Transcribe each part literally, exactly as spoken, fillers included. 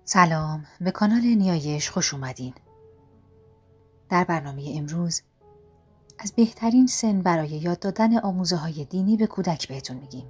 سلام، به کانال نیایش خوش اومدین. در برنامه امروز از بهترین سن برای یاد دادن آموزه های دینی به کودک بهتون میگیم.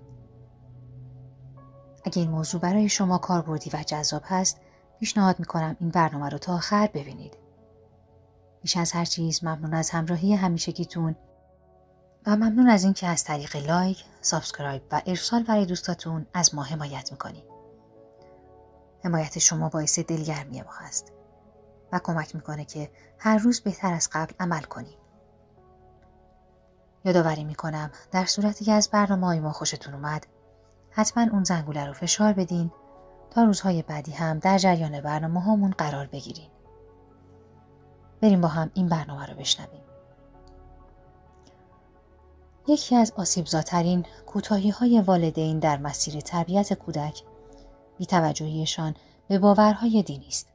اگه این موضوع برای شما کاربردی و جذاب هست، پیشنهاد میکنم این برنامه رو تا آخر ببینید. بیش از هر چیز ممنون از همراهی همیشگیتون و ممنون از اینکه از طریق لایک، سابسکرایب و ارسال برای دوستاتون از ما حمایت میکنید. حمایت شما باعث دلگرمی ما هست و کمک میکنه که هر روز بهتر از قبل عمل کنیم. یادآوری میکنم در صورتی که از برنامه‌های ما خوشتون اومد، حتما اون زنگوله رو فشار بدین تا روزهای بعدی هم در جریان برنامه هامون قرار بگیرین. بریم با هم این برنامه رو بشنویم. یکی از آسیبزاترین کوتاهی‌های والدین در مسیر تربیت کودک بی‌توجهیشان به باورهای دینی است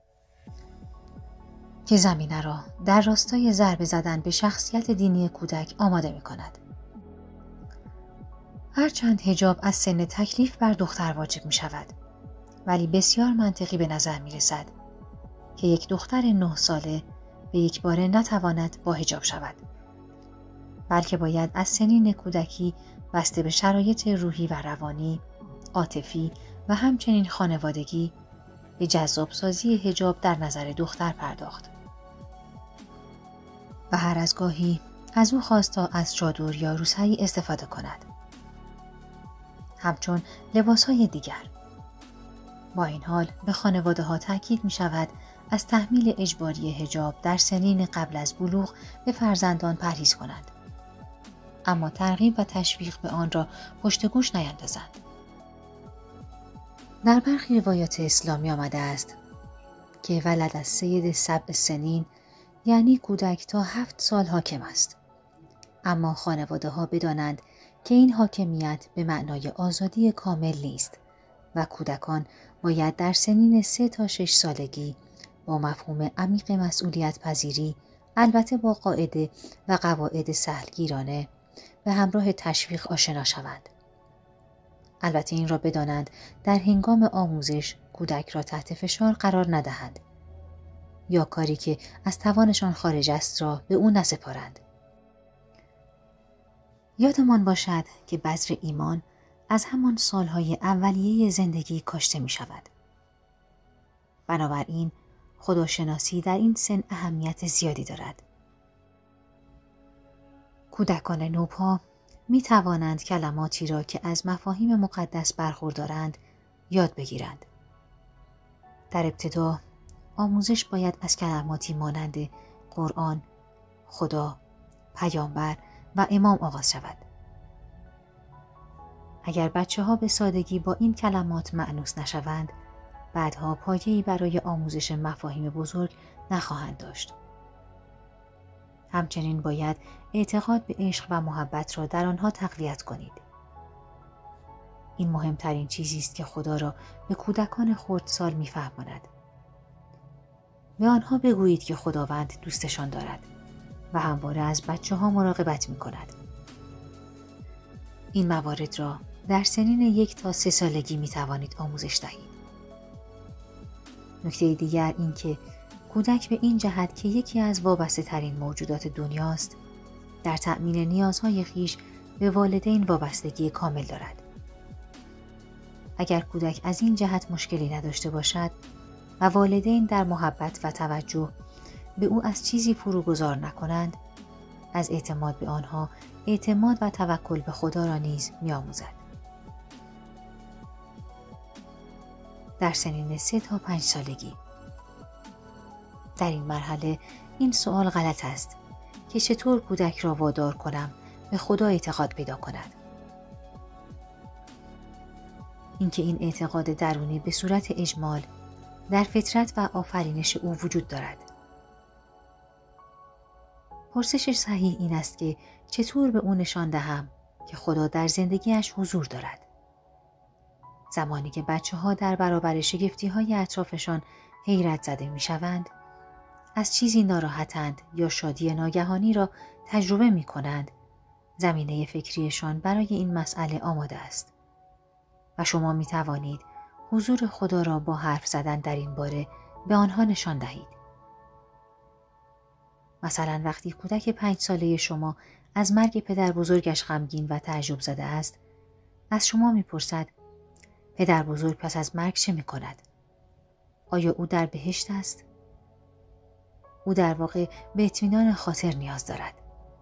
که زمینه را در راستای ضربه زدن به شخصیت دینی کودک آماده می کند. هرچند حجاب از سن تکلیف بر دختر واجب می شود، ولی بسیار منطقی به نظر می رسد که یک دختر نه ساله به یک باره نتواند با حجاب شود، بلکه باید از سنین کودکی بسته به شرایط روحی و روانی، عاطفی و همچنین خانوادگی به جذاب سازی حجاب در نظر دختر پرداخت و هر از گاهی از او خواست تا از چادر یا روسری استفاده کند، همچون لباسهای دیگر. با این حال به خانواده ها تاکید می شود از تحمیل اجباری حجاب در سنین قبل از بلوغ به فرزندان پرهیز کنند، اما ترغیب و تشویق به آن را پشت گوش نیندازند. در برخی روایات اسلامی آمده است که ولد از سید سبع سنین یعنی کودک تا هفت سال حاکم است، اما خانواده ها بدانند که این حاکمیت به معنای آزادی کامل نیست و کودکان باید در سنین سه تا شش سالگی با مفهوم عمیق مسئولیت پذیری، البته با قاعده و قواعد سهلگیرانه، به همراه تشویق آشنا شوند. البته این را بدانند در هنگام آموزش کودک را تحت فشار قرار ندهند یا کاری که از توانشان خارج است را به او نسپارند. یادمان باشد که بذر ایمان از همان سالهای اولیه زندگی کاشته می شود. بنابراین خداشناسی در این سن اهمیت زیادی دارد. کودکان نوپا می توانند کلماتی را که از مفاهیم مقدس برخوردارند یاد بگیرند. در ابتدا آموزش باید از کلماتی مانند قرآن، خدا، پیامبر و امام آغاز شود. اگر بچه ها به سادگی با این کلمات مأنوس نشوند، بعدها پایه‌ای برای آموزش مفاهیم بزرگ نخواهند داشت. همچنین باید اعتقاد به عشق و محبت را در آنها تقویت کنید. این مهمترین چیزی است که خدا را به کودکان خردسال می‌فهماند. به آنها بگویید که خداوند دوستشان دارد و همواره از بچه ها مراقبت می کند. این موارد را در سنین یک تا سه سالگی می توانید آموزش دهید. نکته دیگر این که کودک به این جهت که یکی از وابسته ترین موجودات دنیاست، در تأمین نیازهای خویش به والدین وابستگی کامل دارد. اگر کودک از این جهت مشکلی نداشته باشد و والدین در محبت و توجه به او از چیزی فروگذار نکنند، از اعتماد به آنها اعتماد و توکل به خدا را نیز می‌آموزد. در سنین سه تا پنج سالگی در این مرحله این سوال غلط است که چطور کودک را وادار کنم به خدا اعتقاد پیدا کند. اینکه این اعتقاد درونی به صورت اجمال در فطرت و آفرینش او وجود دارد. پرسش صحیح این است که چطور به او نشان دهم که خدا در زندگیش حضور دارد. زمانی که بچه ها در برابر شگفتی های اطرافشان حیرت زده می شوند، از چیزی ناراحتند یا شادی ناگهانی را تجربه می کنند، زمینه فکریشان برای این مسئله آماده است و شما می توانید حضور خدا را با حرف زدن در این باره به آنها نشان دهید. مثلا وقتی کودک پنج ساله شما از مرگ پدر بزرگش غمگین و تعجب زده است، از شما میپرسد پدر بزرگ پس از مرگ چه میکند؟ آیا او در بهشت است؟ او در واقع به اطمینان خاطر نیاز دارد.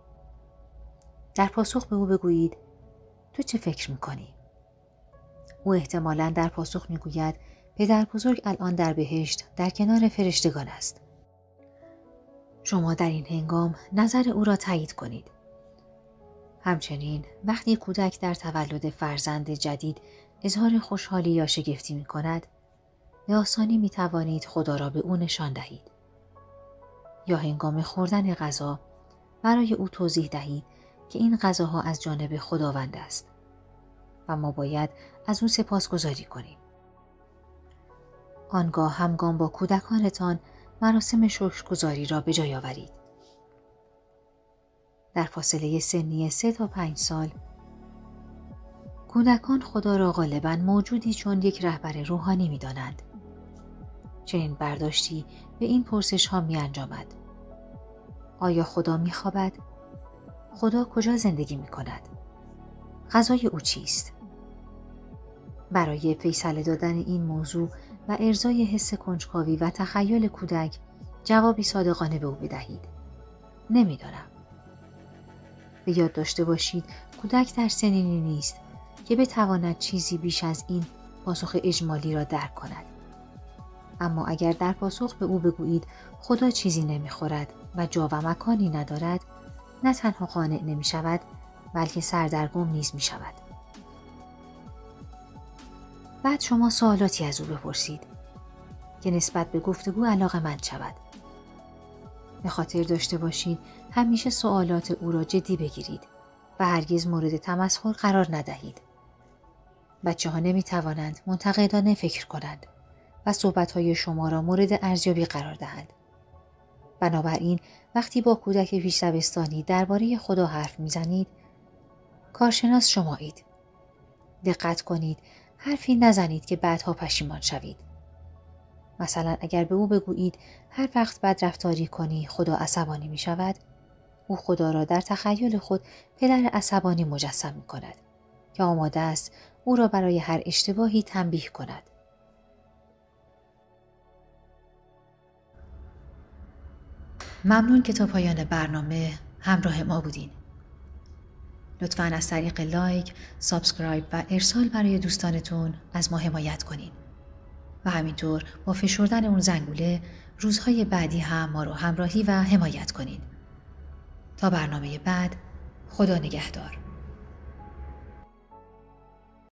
در پاسخ به او بگویید تو چه فکر میکنی؟ او احتمالاً در پاسخ میگوید پدر بزرگ الان در بهشت در کنار فرشتگان است. شما در این هنگام نظر او را تایید کنید. همچنین وقتی کودک در تولد فرزند جدید اظهار خوشحالی یا شگفتی می کند، به آسانی می توانید خدا را به او نشان دهید. یا هنگام خوردن غذا برای او توضیح دهید که این غذاها از جانب خداوند است و ما باید از او سپاسگزاری کنیم. آنگاه همگام با کودکانتان مراسم شکرگزاری را به جای آورید. در فاصله سنی سه تا پنج سال کودکان خدا را غالباً موجودی چون یک رهبر روحانی می دانند. چنین برداشتی به این پرسش ها می انجامد. آیا خدا می خوابد؟ خدا کجا زندگی می کند؟ غذای او چیست؟ برای فیصله دادن این موضوع و ارضای حس کنجکاوی و تخیل کودک جوابی صادقانه به او بدهید. نمیدانم. به یاد داشته باشید کودک در سنینی نیست که بتواند چیزی بیش از این پاسخ اجمالی را درک کند. اما اگر در پاسخ به او بگویید خدا چیزی نمیخورد و جا و مکانی ندارد، نه تنها قانع نمی شود بلکه سردرگم نیز می شود. بعد شما سوالاتی از او بپرسید که نسبت به گفتگو علاقه‌مند شود. به خاطر داشته باشید همیشه سوالات او را جدی بگیرید و هرگز مورد تمسخر قرار ندهید. بچه ها نمی توانند منتقدانه فکر کنند و صحبت‌های شما را مورد ارزیابی قرار دهند. بنابراین وقتی با کودک پیش دبستانی درباره خدا حرف میزنید، کارشناس شمایید. دقت کنید حرفی نزنید که بعدها پشیمان شوید. مثلا اگر به او بگویید هر وقت بدرفتاری کنی خدا عصبانی می شود، او خدا را در تخیل خود پدر عصبانی مجسم می کند که آماده است او را برای هر اشتباهی تنبیه کند. ممنون که تا پایان برنامه همراه ما بودین. لطفاً از طریق لایک، سابسکرایب و ارسال برای دوستانتون از ما حمایت کنین و همینطور با فشردن اون زنگوله روزهای بعدی هم ما رو همراهی و حمایت کنین. تا برنامه بعد، خدا نگهدار.